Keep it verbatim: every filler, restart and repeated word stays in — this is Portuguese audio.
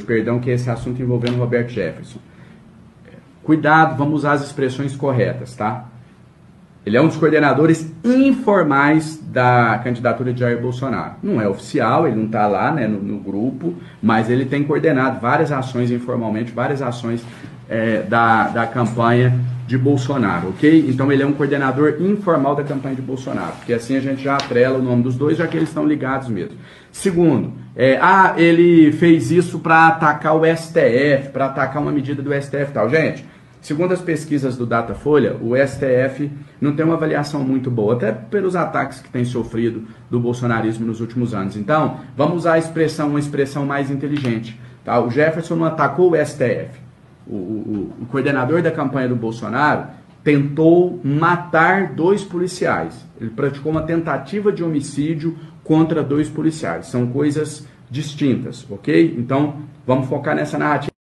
perdão, que é esse assunto envolvendo Roberto Jefferson. Cuidado, vamos usar as expressões corretas, tá? Ele é um dos coordenadores informais da candidatura de Jair Bolsonaro. Não é oficial, ele não está lá, né, no, no grupo, mas ele tem coordenado várias ações informalmente, várias ações é, da, da campanha de Bolsonaro, ok? Então ele é um coordenador informal da campanha de Bolsonaro, porque assim a gente já atrela o nome dos dois, já que eles estão ligados mesmo. Segundo, é, ah, ele fez isso para atacar o S T F, para atacar uma medida do S T F e tal. Gente, segundo as pesquisas do Datafolha, o S T F não tem uma avaliação muito boa, até pelos ataques que tem sofrido do bolsonarismo nos últimos anos. Então, vamos usar a expressão, uma expressão mais inteligente. Tá? O Jefferson não atacou o S T F. O, o, o coordenador da campanha do Bolsonaro tentou matar dois policiais. Ele praticou uma tentativa de homicídio contra dois policiais. São coisas distintas, ok? Então, vamos focar nessa narrativa.